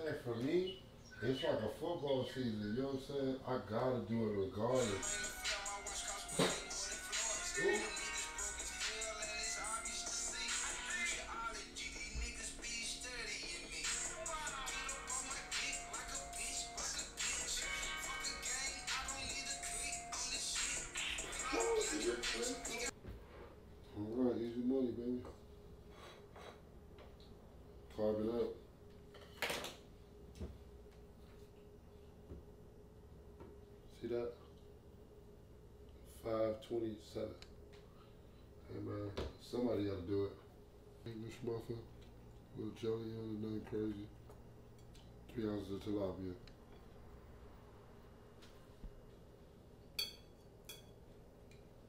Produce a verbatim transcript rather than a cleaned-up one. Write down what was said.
saying? For me, it's like a football season. You know what I'm saying? I gotta do it regardless. Ooh. All right, easy money, baby. Carve it up. See that? five twenty-seven. Hey man, somebody gotta do it. English muffin, little jelly on it, nothing crazy. Three ounces of tilapia.